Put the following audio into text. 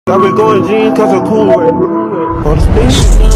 I've been going jeans cause I'm cool with it. On the speed.